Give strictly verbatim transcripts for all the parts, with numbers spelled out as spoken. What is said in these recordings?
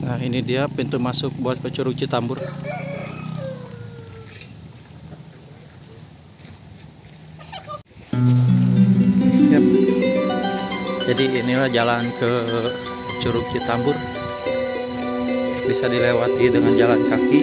Nah, ini dia pintu masuk buat ke Curug Citambur. Yap. Jadi inilah jalan ke Curug Citambur. Bisa dilewati dengan jalan kaki,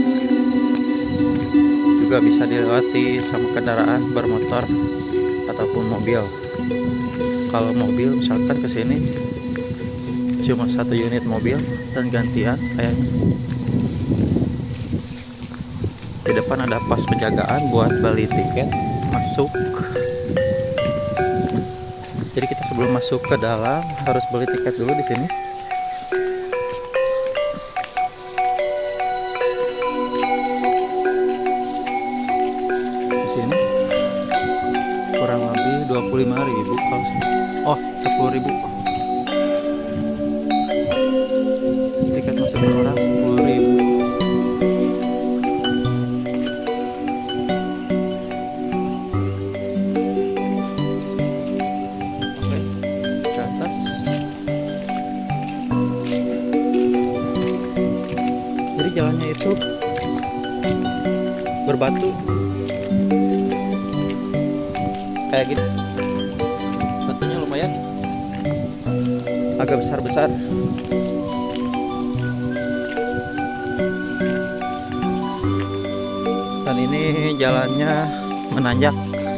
juga bisa dilewati sama kendaraan bermotor ataupun mobil. Kalau mobil misalkan ke sini cuma satu unit mobil dan gantian kayaknya. Di depan ada pos penjagaan buat beli tiket masuk. Jadi kita sebelum masuk ke dalam harus beli tiket dulu di sini. Di sini kurang lebih dua puluh lima ribu kalau oh sepuluh ribu. Tiket masuk per orang sepuluh ribu. Oke, ke atas. Jadi jalannya itu berbatu kayak gini. Batunya lumayan agak besar-besar. Dan ini jalannya menanjak.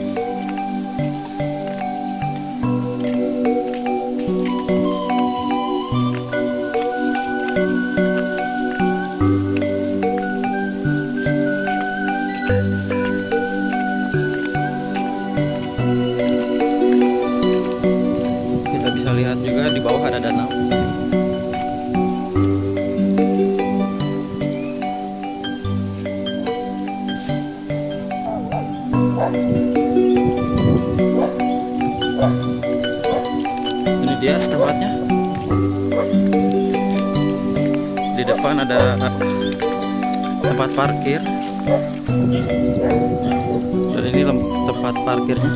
Kita bisa lihat juga di bawah ada danau. Ini dia tempatnya. Di depan ada tempat parkir. Dan ini tempat parkirnya.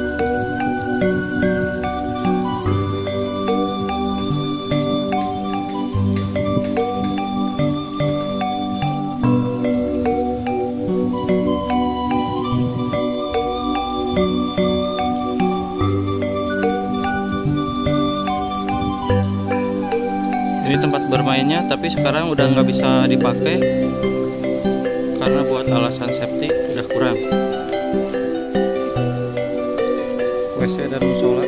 Ini tempat bermainnya, tapi sekarang udah nggak bisa dipakai karena buat alasan safety udah kurang. W C dan musola.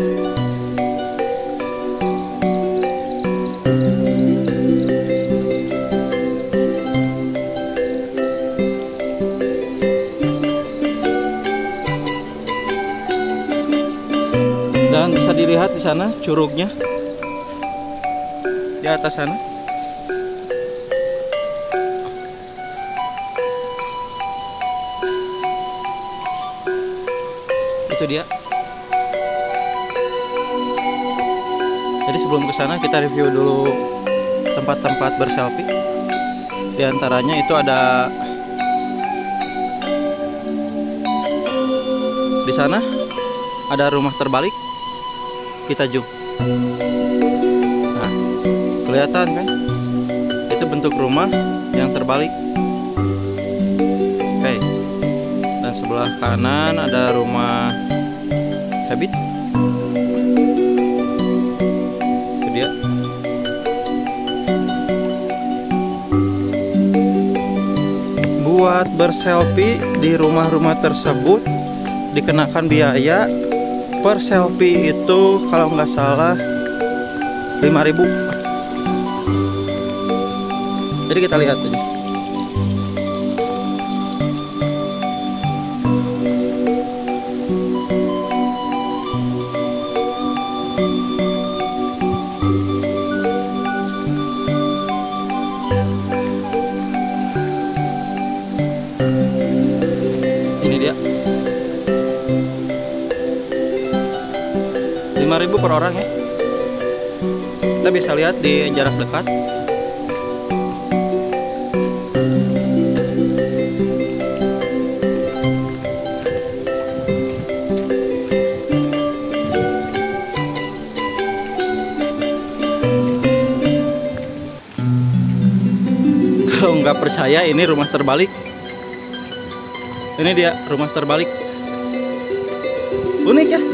Dan bisa dilihat di sana curugnya. Di atas sana. Itu dia. Jadi sebelum ke sana kita review dulu tempat-tempat berselfie. Di antaranya itu ada di sana ada rumah terbalik. Kita zoom. Nah, kelihatan kan? Itu bentuk rumah yang terbalik. Oke. Dan sebelah kanan ada rumah habit. Itu dia. Buat berselfie di rumah-rumah tersebut dikenakan biaya per selfie itu kalau nggak salah lima ribu. Jadi kita lihat ini. Ini dia. lima ribu per orang ya. Kita bisa lihat di jarak dekat. nggak percaya ini rumah terbalik. Ini dia rumah terbalik. Unik ya.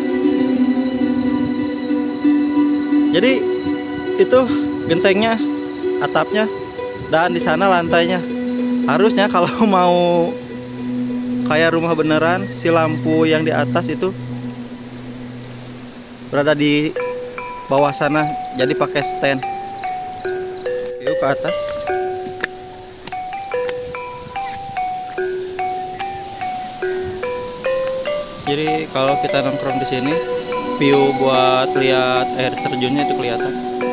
Jadi itu gentengnya, atapnya, dan di sana lantainya. Harusnya kalau mau kayak rumah beneran, si lampu yang di atas itu berada di bawah sana, jadi pakai stand. Yuk ke atas. Jadi kalau kita nongkrong di sini, view buat lihat air terjunnya itu kelihatan.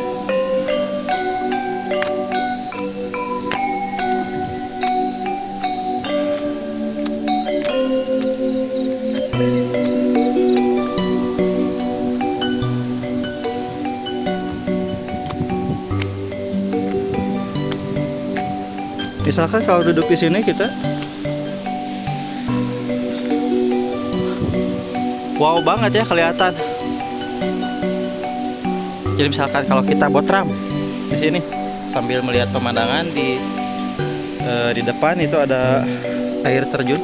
Misalkan kalau duduk di sini kita, wow banget ya kelihatan. Jadi misalkan kalau kita botram di sini sambil melihat pemandangan di eh, di depan itu ada air terjun.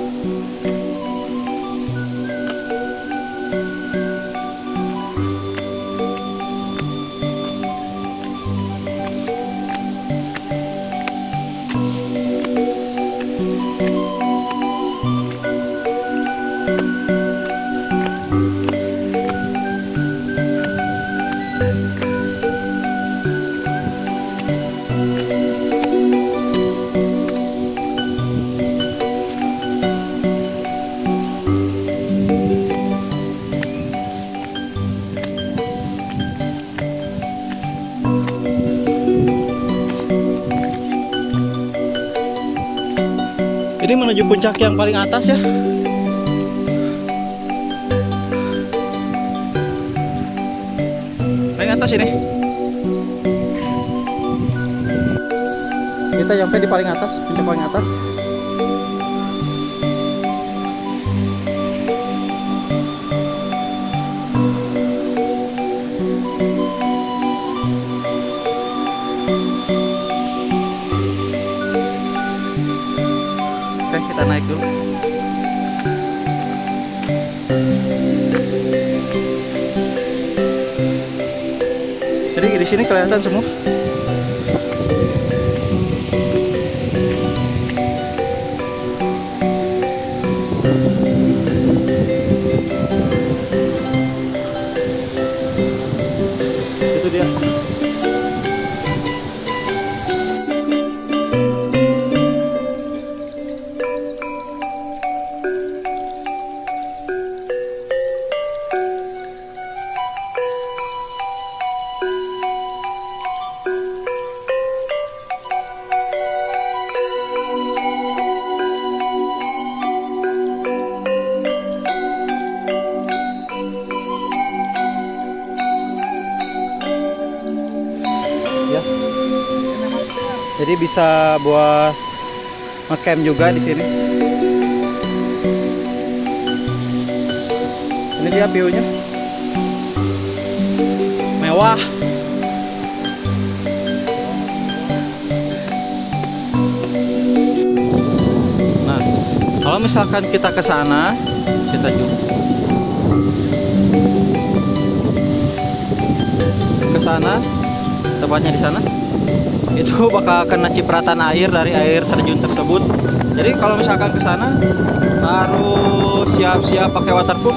Ini menuju puncak yang paling atas ya. Paling atas ini. Kita sampai di paling atas, puncak paling atas. Oke, kita naik dulu. Jadi di sini kelihatan semua. Itu dia. Ya. Jadi bisa buat ngecamp juga di sini. Ini dia view-nya. Mewah. Nah, kalau misalkan kita ke sana, kita juga ke sana. Tepatnya di sana itu bakal kena cipratan air dari air terjun tersebut. Jadi kalau misalkan ke sana harus siap-siap pakai waterproof.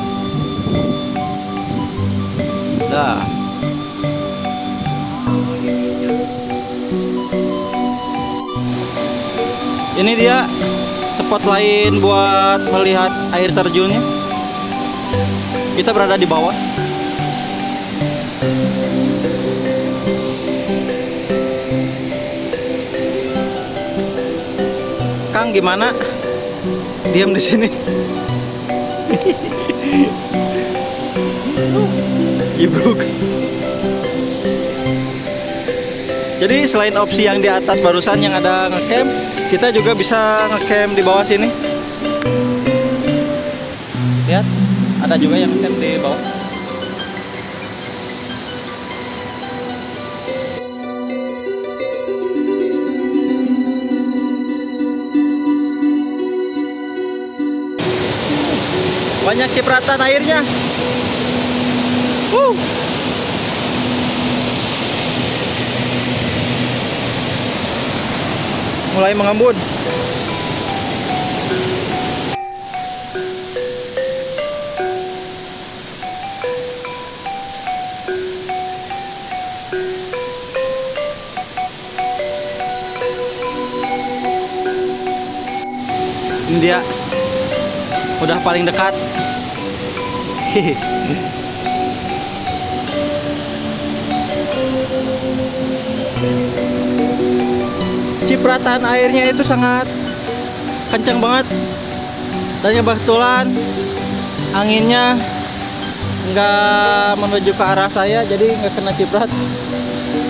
Dah. Ini dia spot lain buat melihat air terjunnya. Kita berada di bawah. Kang gimana? Diam di sini. Ibruk. Jadi selain opsi yang di atas barusan yang ada ngecamp, kita juga bisa ngecamp di bawah sini. Lihat, ada juga yang ngecamp di bawah. Banyak cipratan airnya. Uh. Mulai mengembun. Ini dia udah paling dekat. Cipratan airnya itu sangat kencang banget, dan kebetulan anginnya nggak menuju ke arah saya, jadi nggak kena ciprat.